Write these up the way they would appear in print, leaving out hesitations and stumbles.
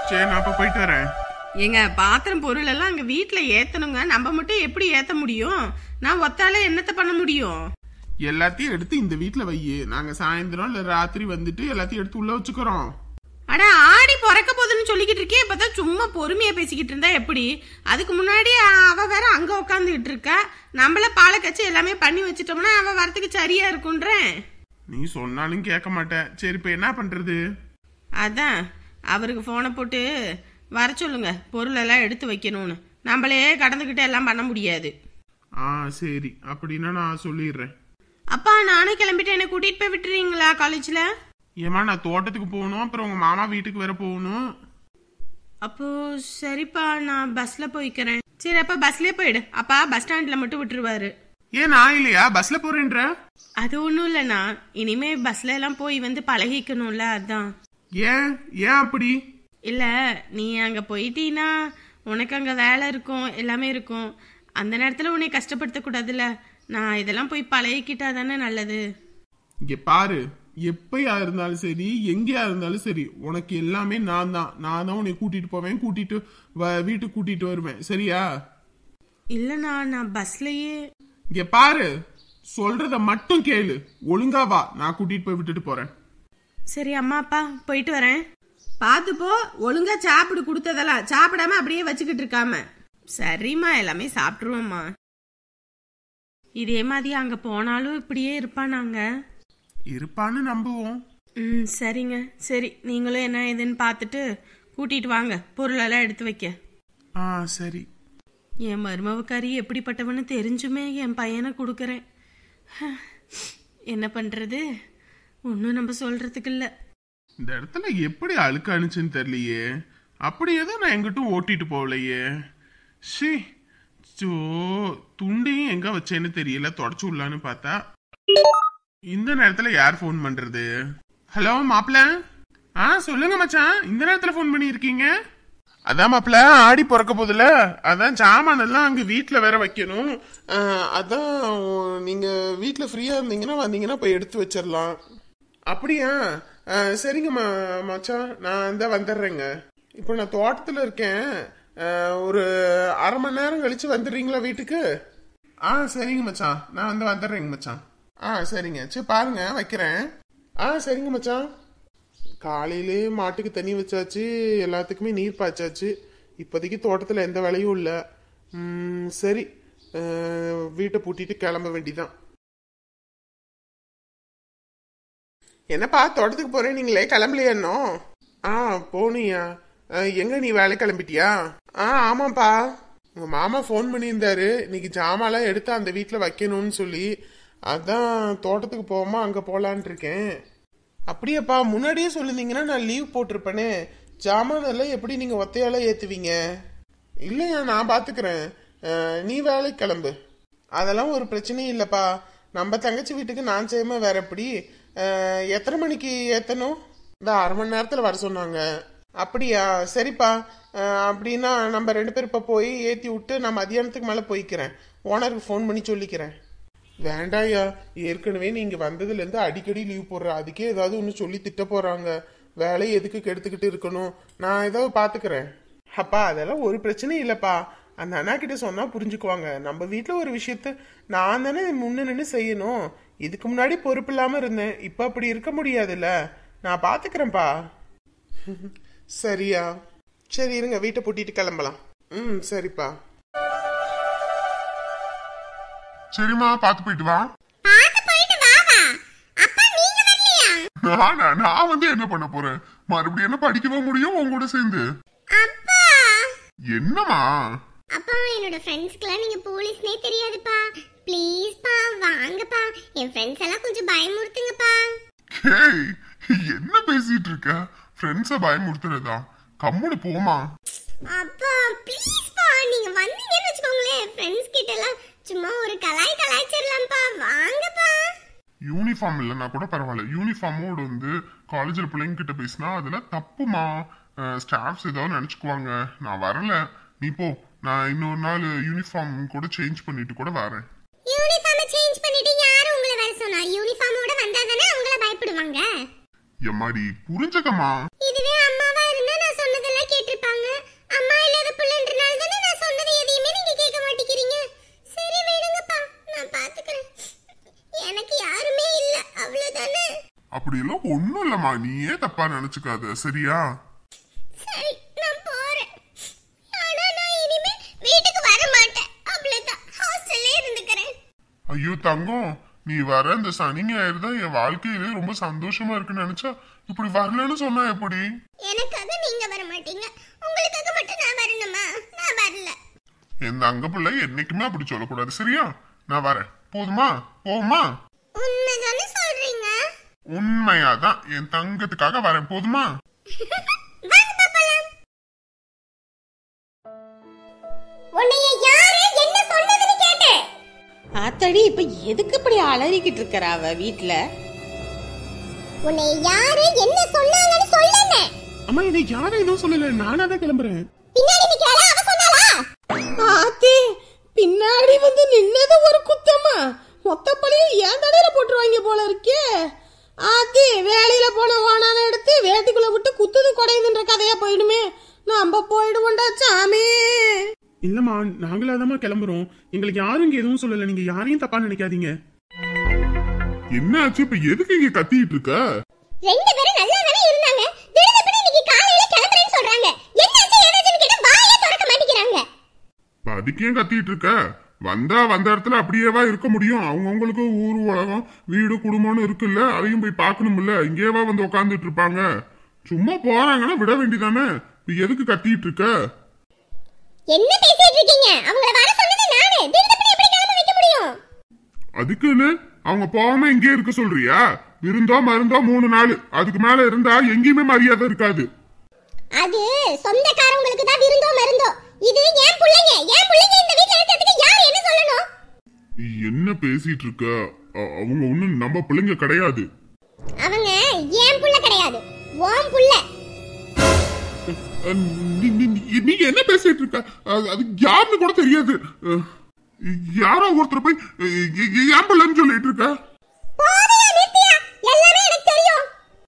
சரி நான் அப்ப போயிட்டு வரேன். எங்க பாத்திரம் பொருள் எல்லாம் அங்க வீட்டுல ஏத்தணுங்க. நம்ம மட்டும் எப்படி ஏத்த முடியும்? நான் ஒத்தால என்னத்த பண்ண முடியும்? எல்லாத்தையும் எடுத்து இந்த வீட்டுல வையே. நாங்க சாயந்தரம் இல்ல ராத்திரி வந்துட்டு எல்லாத்தையும் எடுத்து உள்ள வச்சுக்கிறோம். அட ஆடி பிறக்க போதுன்னு சொல்லிக்கிட்டு இருக்கேன். இப்பதான் சும்மா பொறுமையா பேசிக்கிட்டு இருந்தா எப்படி? அதுக்கு முன்னாடி அவ வேற அங்க உட்காந்துக்கிட்டு இருக்கா. நம்மள பாலை கச்சி எல்லாமே பண்ணி வச்சுட்டோம்னா அவ வரத்துக்கு சரியா இருக்குன்றேன். நீ சொன்னாலும் கேட்க மாட்டேன். சரி இப்ப என்ன பண்றது? அதான் அவருக்கு போனை போட்டு வர சொல்லுங்க, பொருள் எல்லாம் எடுத்து வைக்கணும்னு. நம்மளே கடந்துகிட்டு எல்லாம் பண்ண முடியாது. சரி அப்படின்னா நான் சொல்லிடுறேன். அப்பா நானே கிளம்பிட்டு என்ன கூட்டிட்டு போய் விட்டுறீங்களா காலேஜ்ல? ஏமா நான் தோட்டத்துக்கு போகணும், அப்புறம் உங்க மாமா வீட்டுக்கு வேற போகணும். அப்போ சரிப்பா, நான் பஸ்ல போய்க்கிறேன். சரி அப்ப பஸ்லயே போயிடு. அப்பா பஸ் ஸ்டாண்ட்ல மட்டும் விட்டுருவாரு. ஏன் நான் இல்லையா பஸ்ல போறேன்ற? அது ஒண்ணும் இல்லண்ணா, இனிமே பஸ்ல எல்லாம் போய் வந்து பழகிக்கணும்ல, அதான். ஏன் ஏன் அப்படி? இல்ல நீ அங்க போயிட்டீனா உனக்கு அங்க வேலை இருக்கும், எல்லாமே இருக்கும். அந்த நேரத்துல உன்னை கஷ்டப்படுத்த கூடாதுல்ல. நான் இதெல்லாம் போய் பழகிக்கிட்டா தானே நல்லது. இங்க பாரு, எப்பயா இருந்தாலும் சரி எங்கேயா இருந்தாலும் சரி உனக்கு எல்லாமே நான் தான் உன்னை கூட்டிட்டு போவேன், கூட்டிட்டு வீட்டுக்கு கூட்டிட்டு வருவேன், சரியா? இல்லண்ணா நான் பஸ்லயே. இங்க பாரு, சொல்றத மட்டும் கேளு, ஒழுங்கா வா, நான் கூட்டிட்டு போய் விட்டுட்டு போறேன். சரி அம்மா அப்பா போயிட்டு வரேன். பாத்துப்போ, ஒழுங்கா சாப்பிடு, கொடுத்ததெல்லாம் சாப்பிடாம அப்படியே வச்சுக்கிட்டு இருக்காம. சரிம்மா எல்லாமே சாப்பிட்டுருவோம்மா. இதே மாதிரி அங்க போனாலும் இப்படியே இருப்பானாங்க? இருப்பான்னு நம்புவோம். சரிங்க. சரி நீங்களும் என்ன ஏதுன்னு பார்த்துட்டு கூட்டிட்டு வாங்க, பொருள் எல்லாம் எடுத்து வைக்க. சரி. என் மருமவக்காரி எப்படிப்பட்டவன்னு தெரிஞ்சுமே என் பையனை கொடுக்கறேன். என்ன பண்றது, ஒன்னும் நம்ம சொல்றதுக்கு இல்ல. இந்த இடத்துல எப்படி அழுக்க அனுச்சுன்னு தெரியலையே. அப்படியே தான் நான் எங்கிட்டும் ஓட்டிட்டு போகலையே. ஷி சோ, துண்டையும் எங்க வச்சேன்னு தெரியல, தொடச்சு உள்ளான்னு பார்த்தா இந்த நேரத்துல யார் போன் பண்றது? ஹலோ மாப்பிள்ள. சொல்லுங்க மச்சான், இந்த நேரத்துல போன் பண்ணி இருக்கீங்க? அதான் மாப்பிள்ள, ஆடி பிறக்க போதுல, அதான் சாமான் எல்லாம் அங்க வீட்டுல வேற வைக்கணும். அதான் நீங்க வீட்டுல ஃப்ரீயா இருந்தீங்கன்னா வந்தீங்கன்னா போய் எடுத்து வச்சிடலாம். அப்படியா? சரிங்க மச்சான், நான் இந்த வந்துடுறேங்க. இப்போ நான் தோட்டத்துல இருக்கேன். ஒரு அரை மணி நேரம் கழிச்சு வந்துடுறீங்களா வீட்டுக்கு? சரிங்க மச்சான், நான் வந்துடுறேங்க மச்சான். சரிங்க, சரி பாருங்க வைக்கிறேன். சரிங்க மச்சான். காலையிலே மாட்டுக்கு தண்ணி வச்சாச்சு, எல்லாத்துக்குமே நீர் பாய்ச்சாச்சு. இப்போதைக்கு தோட்டத்தில் எந்த வேலையும் இல்லை. சரி, வீட்டை பூட்டிட்டு கிளம்ப வேண்டிதான். என்னப்பா தோட்டத்துக்கு போறேன், நீங்களே கிளம்பலையா இன்னும்? போனியா? எங்க நீ வேலை கிளம்பிட்டியா? ஆமாப்பா, உங்க மாமா ஃபோன் பண்ணியிருந்தாரு, இன்னைக்கு ஜாமான்லாம் எடுத்து அந்த வீட்டில் வைக்கணும்னு சொல்லி. அதான் தோட்டத்துக்கு போகாம அங்கே போகலான் இருக்கேன். அப்படியாப்பா, முன்னாடியே சொல்லியிருந்தீங்கன்னா நான் லீவ் போட்டிருப்பேனே. ஜாமானெல்லாம் எப்படி நீங்கள் ஒத்தையால ஏற்றுவீங்க? இல்லையா, நான் பார்த்துக்கிறேன், நீ வேலைக்கு கிளம்பு. அதெல்லாம் ஒரு பிரச்சனையும் இல்லைப்பா. நம்ம தங்கச்சி வீட்டுக்கு நான் செய்யாமல் வேற எப்படி? எத்தனை மணிக்கு ஏற்றணும்? இந்த அரை மணி நேரத்தில் வர சொன்னாங்க. அப்படியா? சரிப்பா. அப்படின்னா நம்ம 2 பேர் இப்போ போய் ஏற்றி விட்டு நான் மதியானத்துக்கு மேலே போய்க்கிறேன். ஓனருக்கு ஃபோன் பண்ணி சொல்லிக்கிறேன். வேண்டாயா, ஏற்கனவே நீங்கள் வந்ததுலேருந்து அடிக்கடி லீவ் போடுற, அதுக்கே ஏதாவது ஒன்று சொல்லி திட்ட போகிறாங்க. வேலையை எதுக்கு கெடுத்துக்கிட்டு இருக்கணும், நான் ஏதாவது பார்த்துக்கிறேன். அப்பா அதெல்லாம் ஒரு பிரச்சனையும் இல்லைப்பா. அந்த அண்ணா கிட்ட சொன்னால் புரிஞ்சுக்குவாங்க. நம்ம வீட்டில் ஒரு விஷயத்த நான் தானே முன்ன நின்று செய்யணும். இதுக்கு முன்னாடி பொறுப்பு இல்லாமல் இருந்தேன், இப்போ அப்படி இருக்க முடியாதுல்ல. நான் பார்த்துக்கிறேன்ப்பா. சரியா? சரி இருங்க, வீட்டை பூட்டிட்டு கிளம்பலாம். சரிப்பா. சரிம்மா, பாத்து போயிட்டு வா. நான் வந்து என்ன பண்ண போறேன்? மறுபடியும் என்ன படிக்கவா முடியும் உங்க கூட சேர்ந்து? என்னமா? அப்பா, என்னோட ஃப்ரெண்ட்ஸ்க்குலாம் நீங்க போலீஸ்னே தெரியாதுப்பா. ப்ளீஸ்ப்பா வாங்கப்பா, என் ஃப்ரெண்ட்ஸ் எல்லாம் கொஞ்சம் பயமுறுத்துங்கப்பா. ஹேய், என்ன பேசிட்டு இருக்க? ஃப்ரெண்ட்ஸ பயமுறுத்துறதா? கம்முனு போமா. அப்பா ப்ளீஸ்ப்பா, நீங்க வந்தீங்கன்னு வெச்சுக்கோங்களேன், ஃப்ரெண்ட்ஸ் கிட்ட எல்லாம் சும்மா ஒரு கலாய்ச்சிரலாம்ப்பா. வாங்கப்பா. யூனிஃபார்ம் இல்லைன்னா கூட பரவாயில்ல, யூனிஃபார்மோடு வந்து காலேஜில் பிள்ளைங்க கிட்ட பேசினா அதெல்லாம் தப்புமா. ஸ்டாஃப்ஸ் ஏதாவது நினச்சிக்குவாங்க. நான் வரல, நீ போ. நான் இன்னொரு நாள் யூனிஃபார்ம் கூட சேஞ்ச் பண்ணிட்டு கூட வரேன். யூனிஃபார்ம் சேஞ்ச் பண்ணிட்டு யாரும் உங்களை வர சொன்னா? யூனிஃபார்மோட வந்தா தானே அவங்கள பயப்படுவாங்க. எம்மாடி புரிஞ்சுக்கமா. இதுவே அம்மாவா இருந்தா நான் சொன்னதெல்லாம் கேட்டு அப்படியெல்லாம் ஒண்ணும் இல்லம்மா, நீயே தப்பா நினைச்சுக்காத சரியா? சரி நான் போறேன். ஆனா நான் இனிமே வீட்டுக்கு வர மாட்டேன். அவ்வளவுதான், ஹாஸ்டல்லே இருந்துக்கிறேன். ஐயோ தங்கம், நீ வர இந்த சனி ஞாயிறு தான் என் வாழ்க்கையிலே ரொம்ப சந்தோஷமா இருக்குன்னு நினைச்சா இப்படி வரலன்னு சொன்னா எப்படி? எனக்காக நீங்க வர மாட்டீங்க, உங்களுக்காக மட்டும் நான் வரணுமா? நான் வரல. என் தங்க பிள்ளை என்னைக்குமே அப்படி சொல்லக்கூடாது சரியா? நான் வரேன், போதுமா? போமா? உண்மைதானே சொல்றீங்க? உண்மையாதான், என் தங்கத்துக்காக வரேன், போதுமா? வாங்க பாப்பலாம். உன்னைய யாரு என்ன சொன்னதுன்னு கேட்டேன். ஆத்தாடி, இப்ப எதுக்கு இப்படி அலறிக்கிட்டு இருக்கறா அவ வீட்ல? உன்னைய யாரு என்ன சொன்னாங்கன்னு சொல்லுங்க. அம்மா இதை யாரும் எதுவும் சொல்லல, நானா தான் கிளம்புறேன். பின்னாடி நிக்கறா அவ சொன்னாளா? ஆத்தே, பின்னாடி வந்து நின்னது ஒரு குத்தமா, மொத்த பழியும் ஏன் தலையில போட்டுருவாங்க போல இருக்கே. ஆத்தே, வேலையில போன வானான எடுத்து வேட்டிக்குள்ள விட்டு குத்துது குடையுதுன்ற கதையா போயிடுமே. நம்ம போயிடுவோண்டா சாமி. இல்லம்மா, நாங்களாதாம்மா கிளம்புறோம். எங்களுக்கு யாரும் இங்க எதுவும் சொல்லல, நீங்க யாரையும் தப்பா நினைக்காதீங்க. என்ன ஆச்சு இப்ப? எதுக்கு இங்க கத்திட்டு இருக்க? ரெண்டு பேரும் நல்லா தானே இருந்தாங்க, திடீர்னு இன்னைக்கு காலையில கிளம்புறேன்னு சொல்றாங்க. என்னாச்சு ஏதாச்சுன்னு கேட்டா வாயே திறக்க மாட்டேங்கிறாங்க. அதுக்கே கத்திட்டு இருக்க? வந்தா வந்த இடத்துல அப்படியேவா இருக்க முடியும்? அவங்கவுங்களுக்கு ஊர் உலகம் வீடு குடும்பம்னு இருக்குல்ல, அதையும் போய் பார்க்கணும்ல. இங்கேவா வந்து உட்காந்துட்டு இருப்பாங்க? சும்மா போறாங்கன்னா விட வேண்டிதானே. இப்ப எதுக்கு கத்திட்டு இருக்க? என்ன பேசிட்டு இருக்கீங்க? அவங்கள வர சொன்னது நானு, திடீர்னு எப்படி கிளம்ப வைக்க முடியும்? அதுக்குன்னு அவங்க போகாம இங்கே இருக்க சொல்றியா? விருந்தோ மருந்தோ 3 நாள், அதுக்கு மேல இருந்தா எங்கேயுமே மரியாதை இருக்காது. அது சொந்தக்காரங்களுக்கு தான் விருந்தோ மருந்தோ. இது ஏன் புள்ளைங்க இந்த வீட்ல இருக்கிறதுக்கு யார் என்ன சொல்லணும்? என்ன பேசிட்டு இருக்க? அவங்க ஒண்ணும் நம்ம பிள்ளைங்க கிடையாது. அவங்க ஏன் புள்ள கிடையாது, ஓம் புள்ள. நீங்க என்ன பேசிட்டு இருக்க? அது யாருன்னு கூட தெரியாது. யாரோ ஒருத்தர் போய் ஏன் பிள்ளைன்னு சொல்லிட்டு இருக்க? எல்லாமே எனக்கு தெரியும்.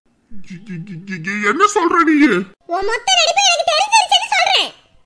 என்ன சொல்ற நீ? உன் மொத்த நடிப்பு எனக்கு தெரிஞ்சிருச்சுன்னு சொல்றேன்.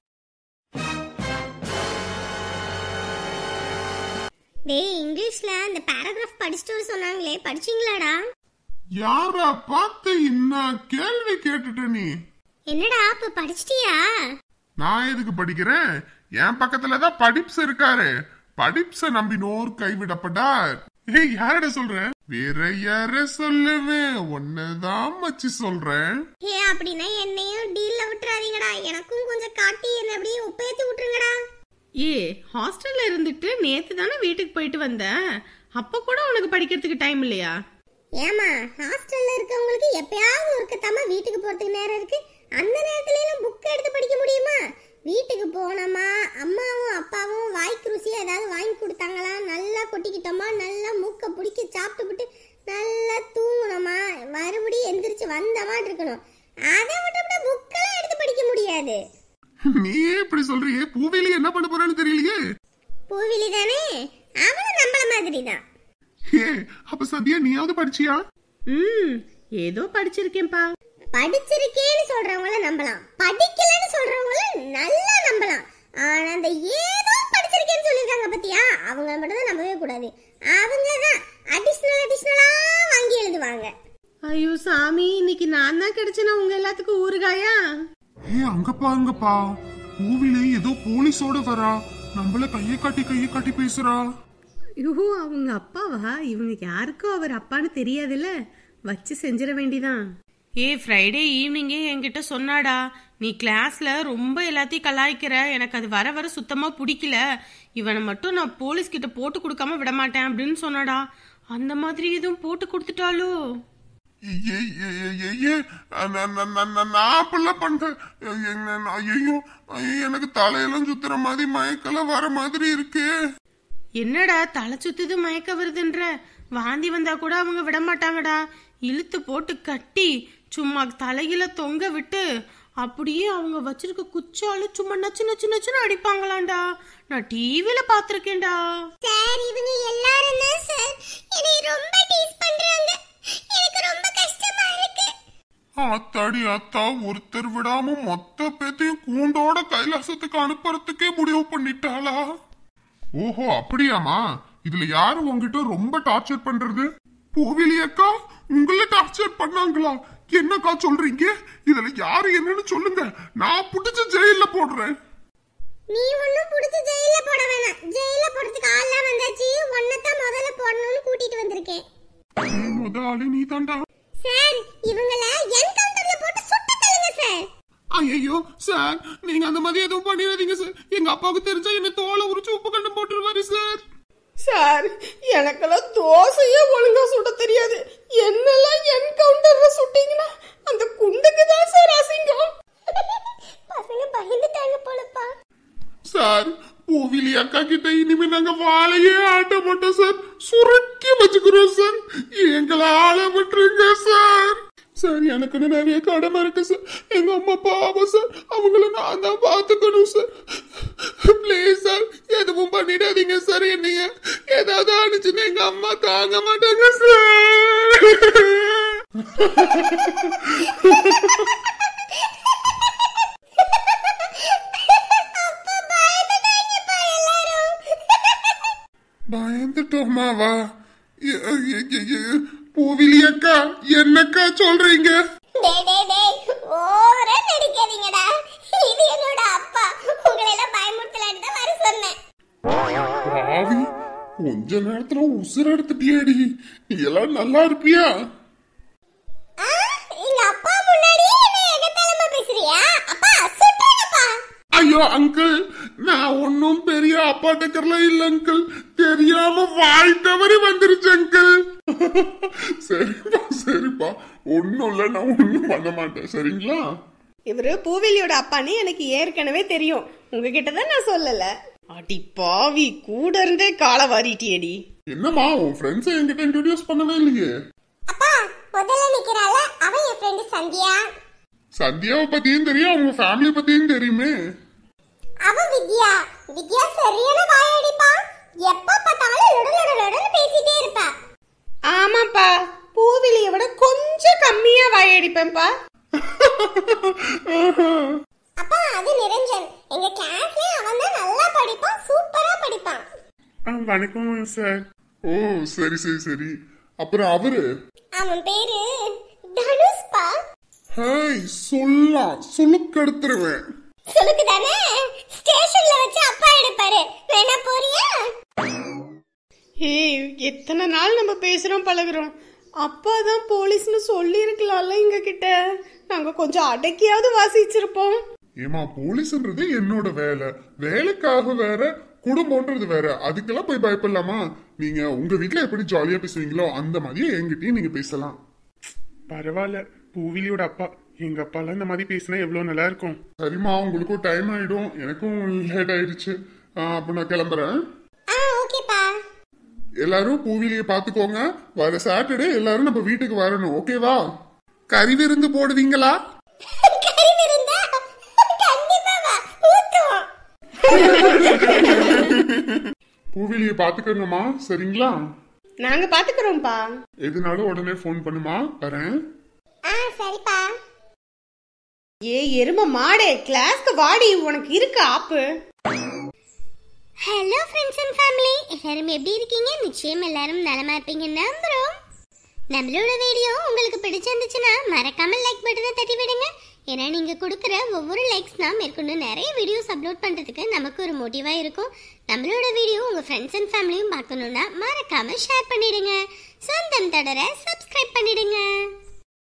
டேய், இங்கிலீஷ்ல அந்த பாராகிராஃப் படிச்சிட்டு சொன்னாங்களே, படிச்சீங்களாடா? யாரா பார்த்து என்ன கேள்வி கேட்டுட்ட நீ? என்னடா அப்ப படிச்சிட்டியா? நான் எதுக்கு படிக்கிறேன்? என் பக்கத்துலதான் படிப்ஸ் இருக்காரு. படிப்ஸ நம்பினோர் கைவிடப்பட்டார். ஏய், யாரட சொல்ற? வேற யார சொல்லுவேன், ஒன்னதான் மச்சி சொல்றேன். ஏ, அப்படின்னா என்னையும் டீல்ல விட்டுறாதீங்கடா, எனக்கும் கொஞ்சம் காட்டி என்ன அப்படியே உப்பேத்தி விட்டுருங்கடா. ஏ, ஹாஸ்டல்ல இருந்துட்டு நேத்து தானே வீட்டுக்கு போயிட்டு வந்தேன். அப்ப கூட உனக்கு படிக்கிறதுக்கு டைம் இல்லையா? ஏமா, ஹாஸ்டல்ல இருக்கவங்களுக்கு எப்பயாவது ஒருக்கத்தாம வீட்டுக்கு போறதுக்கு நேரம் இருக்கு. அந்த நேரத்துல எல்லாம் புக் எடுத்து படிக்க முடியுமா? வீட்டுக்கு போனோமா, அம்மாவும் அப்பாவும் வாய்க்கு ருசியா ஏதாவது வாங்கி கொடுத்தாங்களா, நல்லா கொட்டிக்கிட்டோமா, நல்லா மூக்க பிடிக்க சாப்பிட்டு நல்லா தூங்கணுமா, மறுபடியும் எந்திரிச்சு வந்தமா இருக்கணும். அதை விட்டு புக்கெல்லாம் எடுத்து படிக்க முடியாது. நீயே இப்படி சொல்றியே, பூவிலி என்ன பண்ண போறான்னு தெரியலையே. பூவிலி தானே, அவளும் நம்மள மாதிரி தான். அப்ப சத்யா நீயாவது படிச்சியா? ஏதோ படிச்சிருக்கேன்பா. படிச்சிருக்கேன்னு சொல்றவங்கள நம்பலாம், படிக்கலன்னு சொல்றவங்கள நல்லா நம்பலாம். ஆனா அந்த ஏதோ படிச்சிருக்கேன்னு சொல்லிருக்காங்க பத்தியா, அவங்க மட்டும் தான் நம்பவே கூடாது. அவங்க தான் அடிஷனலா வாங்கி எழுதுவாங்க. ஐயோ சாமி, இன்னைக்கு நான் தான் கிடைச்சேனா உங்க எல்லாத்துக்கும் ஊறுகாயா? அங்க பாருங்கப்பா, பூவிலே ஏதோ போலீஸோட வரா, நம்மள கையை காட்டி பேசுறா. ஐயோ, அவங்க அப்பாவா? இவங்க யாருக்கும் அவர் அப்பான்னு தெரியாதுல்ல, வச்சு செஞ்சிட வேண்டிதான். ஃப்ரைடே ஈவினிங்கே என்கிட்ட சொன்னாடா, நீ கிளாஸ்ல ரொம்ப எல்லாத்தையும் கலாய்க்கிற, எனக்கு அது வர வர சுத்தமா பிடிக்கல, இவனை மட்டும் நான் போலீஸ் கிட்ட போட்டு கொடுக்காம விட மாட்டேன் அப்படின்னு சொன்னாடா. அந்த மாதிரி எதுவும் போட்டு கொடுத்துட்டாலோ? எனக்கு தலையெல்லாம் சுத்துற மாதிரி மயக்கெல்லாம் வர மாதிரி இருக்கு. என்னடா தலை சுத்துது மயக்க வருதுன்ற? வாந்தி வந்தா கூட அவங்க விட மாட்டாங்கடா, இழுத்து போட்டு கட்டி சும்மா தலையில தொங்க விட்டு அப்படியே அவங்க வச்சிருக்க குச்சாலும் சும்மா நச்சு நச்சு நச்சுன்னு அடிப்பாங்களாண்டா. நான் டிவில பாத்திருக்கேன்டா. சார், இவங்க எல்லாரும் தான் சார் என்னை ரொம்ப டீஸ் பண்றாங்க. எனக்கு ரொம்ப கஷ்டமா இருக்கு. ஆத்தாடி ஆத்தா, ஒருத்தர் விடாம மொத்த பேத்தையும் கூண்டோட கைலாசத்துக்கு அனுப்புறதுக்கே முடிவு பண்ணிட்டாளா? ஓஹோ, அப்படியாமா? இதுல யாரு உங்ககிட்ட ரொம்ப டார்ச்சர் பண்றது? பூவிலி அக்கா, உங்களை டார்ச்சர் பண்ணாங்களா? என்னக்கா சொல்றீங்க? இதுல யாரு என்னன்னு சொல்லுங்க, நான் புடிச்ச ஜெயில போடுறேன். நீ ஒண்ணும் புடிச்சு ஜெயில போட வேணாம். ஜெயில போடுறதுக்கு ஆள்லாம் வந்தாச்சு. ஒன்னதான் முதல்ல போடணும்னு கூட்டிட்டு வந்திருக்கேன். முதலாளி நீ தாண்டா? சார், இவங்கள என்கவுண்டர்ல போட்டு சுட்டு தள்ளுங்க சார். ஐயோ சார், நீங்க அந்த மாதிரி எதுவும் பண்ணிடாதீங்க சார். எங்க அப்பாவுக்கு தெரிஞ்சா என்ன தோலை உரிச்சு உப்பு கண்டு போட்டுருவாரு சார். சார், எனக்கெல்லாம் தோசையே ஒழுங்கா சுட தெரியாது. என்னெல்லாம் என்கவுண்டர்ல சுட்டீங்கன்னா அந்த குண்டுக்கு தான் சார் அசிங்கம். பசங்க பயந்துட்டாங்க போலப்பா. சார், பூவிலி அக்கா கிட்ட இனிமே நாங்க வாழையே ஆட்ட மாட்டோம் சார். சுருக்கி வச்சுக்கிறோம் சார். எங்களை ஆள விட்டுருங்க சார். சார், எனக்கு நிறைய கடமை இருக்கு சார். எங்க அம்மா பாவம் சார், அவங்கள நான் தான் பாத்துக்கணும் சார். பிளீஸ் சார், எதுவும் பண்ணிடாதீங்க சார். என்னைய ஏதாவது அனுச்சுன்னு எங்க அம்மா தாங்க மாட்டாங்க சார். பயந்துட்டோமாவா? பூவிலி அக்கா, என்னக்கா சொல்றீங்க? ஓவரா நடிக்காதீங்கடா. இது என்னோட அப்பா. உங்களை எல்லாம் பயமுறுத்தலான்னு தான் வர சொன்னேன். பாவி, கொஞ்ச நேரத்துல உசுர எடுத்துட்டியேடி. நீ எல்லாம் நல்லா இருப்பியா? எங்க அப்பா முன்னாடியே என்ன எகத்தாளமா பேசுறியா? அப்பா சுட்டுறப்பா. ஐயோ அங்கிள், நான் ஒன்னும் பெரிய அப்பா டக்கர்ல இல்ல அங்கிள். தெரியாம வாய் தவறி வந்துருச்சு அங்கிள். சரிப்பா சரிப்பா, ஒன்னும் இல்ல, நான் ஒன்னும் பண்ண மாட்டேன். சரிங்களா? இவரு பூவிலியோட அப்பான்னு எனக்கு ஏற்கனவே தெரியும். உங்ககிட்ட தான் நான் சொல்லல. அடி பாவி, கூட இருந்தே காலை வாரிட்டியடி. என்னம்மா, உன் ஃப்ரெண்ட்ஸை என்கிட்ட இன்ட்ரோடியூஸ் பண்ணவே இல்லையே? அப்பா, முதல்ல நிக்கிறாள அவ என் ஃப்ரெண்ட் சந்தியா. சந்தியாவை பத்தியும் தெரியும், அவங்க ஃபேமிலி பத்தியும் தெரியுமே. அவ வித்யா. வித்யா சரியான வாயடிப்பா. எப்ப பார்த்தாலும் லொடலொடலொடன்னு பேசிட்டே இருப்பா. ஆமாப்பா, பூவிலியை விட கொஞ்சம் கம்மியா வாயடிப்பேன்ப்பா. அப்பா, அது நிரஞ்சன். எங்க கிளாஸ்ல அவன் தான் நல்லா படிப்பான், சூப்பரா படிப்பான். வணக்கம் சார். ஓ சரி சரி சரி. அப்புறம் அவரு? அவன் பேரு தனுஷ்பா. ஹேய், சொல்லலாம், சுளுக்கு எடுத்துருவேன். சுளுக்கு தானே? ஸ்டேஷன்ல வச்சு அப்பா எடுப்பாரு. வேணா போறியா? ஏய், எத்தனை நாள் நம்ம பேசுறோம் பழகுறோம். அப்பா தான் போலீஸ்னு சொல்லி இருக்கலாம்ல எங்க கிட்ட. நாங்க கொஞ்சம் அடக்கியாவது வாசிச்சிருப்போம். ஏமா, போலீஸ்ன்றது என்னோட வேலை. வேலைக்காக வேற, குடும்பம்ன்றது வேற. அதுக்கெல்லாம் போய் பயப்படலாமா? நீங்க உங்க வீட்டுல எப்படி ஜாலியா பேசுவீங்களோ அந்த மாதிரியே என்கிட்டயும் நீங்க பேசலாம். பரவாயில்ல, பூவிலியோட அப்பா. எங்க அப்பாலாம் இந்த மாதிரி பேசினா எவ்வளவு நல்லா இருக்கும். சரிம்மா, உங்களுக்கும் டைம் ஆயிடும், எனக்கும் லேட் ஆயிடுச்சு. அப்ப நான் கிளம்புறேன். ஓகேப்பா. எல்லாரும் பூவிலிய பாத்துக்கோங்க. வர சாட்டர்டே எல்லாரும் நம்ம வீட்டுக்கு வரணும், ஓகேவா? கறி விருந்து போடுவீங்களா? கறி விருந்தா? கண்டிப்பா வா, ஊத்துவோம். பூவிலிய பாத்துக்கங்கம்மா, சரிங்களா? நாங்க பாத்துக்கிறோம்ப்பா. எதுனாலும் உடனே போன் பண்ணுமா, வரேன். சரிப்பா. ஏ எரும மாடே, கிளாஸ்க்கு வாடி, உனக்கு இருக்கு ஆப்பு. ஹலோ ஃப்ரெண்ட்ஸ் அண்ட் ஃபேமிலி, எல்லாரும் எப்படி இருக்கீங்க? நிச்சயம் எல்லாரும் நலமா இருப்பீங்க நம்புறோம். நம்மளோட வீடியோ உங்களுக்கு பிடிச்சிருந்துச்சுன்னா மறக்காம லைக் பட்டனை தட்டி விடுங்க. ஏன்னா நீங்க கொடுக்குற ஒவ்வொரு லைக்ஸ் தான் மேற்கொண்டு நிறைய வீடியோஸ் அப்லோட் பண்றதுக்கு நமக்கு ஒரு மோட்டிவா இருக்கும். நம்மளோட வீடியோ உங்க ஃப்ரெண்ட்ஸ் அண்ட் ஃபேமிலியும் பார்க்கணும்னா மறக்காம ஷேர் பண்ணிடுங்க. சொந்தம் தொடர சப்ஸ்கிரைப் பண்ணிடுங்க.